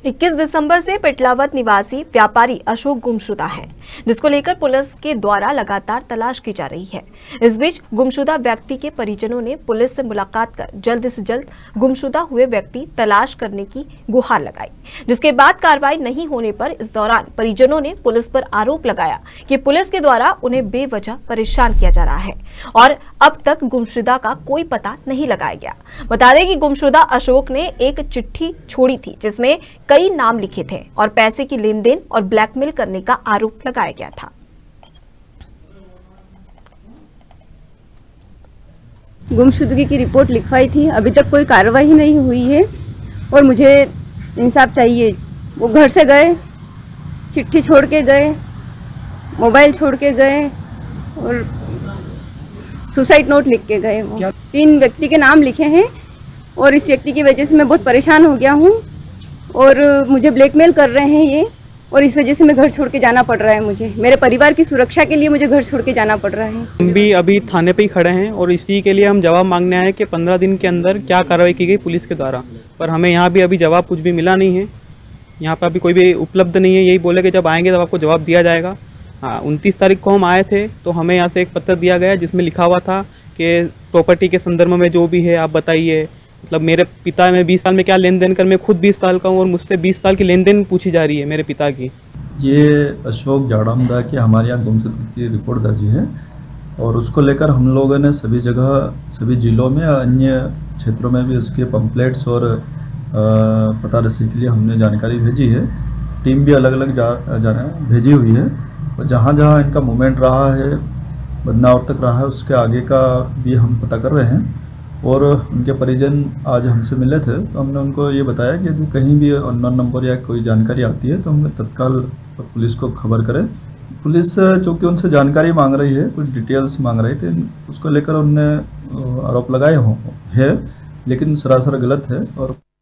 21 दिसंबर से पिटलावत निवासी व्यापारी अशोक गुमशुदा है, जिसको लेकर पुलिस के द्वारा लगातार तलाश की जा रही है। इस बीच गुमशुदा व्यक्ति के परिजनों ने पुलिस से मुलाकात कर जल्द से जल्द गुमशुदा हुए व्यक्ति तलाश करने की गुहार लगाई, जिसके बाद कार्रवाई नहीं होने पर इस दौरान परिजनों ने पुलिस पर आरोप लगाया कि पुलिस के द्वारा उन्हें बेवजह परेशान किया जा रहा है और अब तक गुमशुदा का कोई पता नहीं लगाया गया। बता दें कि गुमशुदा अशोक ने एक चिट्ठी छोड़ी थी जिसमें कई नाम लिखे थे और पैसे की लेन देन और ब्लैकमेल करने का आरोप लगाया गया था। गुमशुदगी की रिपोर्ट लिखवाई थी, अभी तक कोई कार्रवाई नहीं हुई है और मुझे इंसाफ चाहिए। वो घर से गए, चिट्ठी छोड़ के गए, मोबाइल छोड़ के गए और सुसाइड नोट लिख के गए। वो 3 व्यक्ति के नाम लिखे हैं और इस व्यक्ति की वजह से मैं बहुत परेशान हो गया हूँ और मुझे ब्लैकमेल कर रहे हैं ये, और इस वजह से मैं घर छोड़ के जाना पड़ रहा है। मुझे मेरे परिवार की सुरक्षा के लिए मुझे घर छोड़ के जाना पड़ रहा है। हम भी अभी थाने पे ही खड़े हैं और इसी के लिए हम जवाब मांगने आए कि 15 दिन के अंदर क्या कार्रवाई की गई पुलिस के द्वारा, पर हमें यहाँ भी अभी जवाब कुछ भी मिला नहीं है। यहाँ पर अभी कोई भी उपलब्ध नहीं है। यही बोले कि जब आएंगे तब आपको जवाब दिया जाएगा। हाँ, 29 तारीख को हम आए थे तो हमें यहाँ से एक पत्र दिया गया जिसमें लिखा हुआ था कि प्रॉपर्टी के संदर्भ में जो भी है आप बताइए। मतलब मेरे पिता में 20 साल में क्या लेन देन कर, मैं खुद 20 साल का हूँ और मुझसे 20 साल की लेन देन पूछी जा रही है मेरे पिता की। ये अशोक जाड़ामदा की हमारे यहाँ गुमशुदगी की रिपोर्ट दर्ज है और उसको लेकर हम लोगों ने सभी जगह, सभी जिलों में, अन्य क्षेत्रों में भी उसके पम्पलेट्स और पता रसी के लिए हमने जानकारी भेजी है। टीम भी अलग अलग भेजी हुई है और जहाँ जहाँ इनका मूवमेंट रहा है, बदनावर तक रहा है, उसके आगे का भी हम पता कर रहे हैं। और उनके परिजन आज हमसे मिले थे तो हमने उनको ये बताया कि यदि कहीं भी अननोन नंबर या कोई जानकारी आती है तो हम तत्काल पुलिस को खबर करें। पुलिस चूँकि उनसे जानकारी मांग रही है, कुछ डिटेल्स मांग रही थी, उसको लेकर उनने आरोप लगाए है, लेकिन सरासर गलत है। और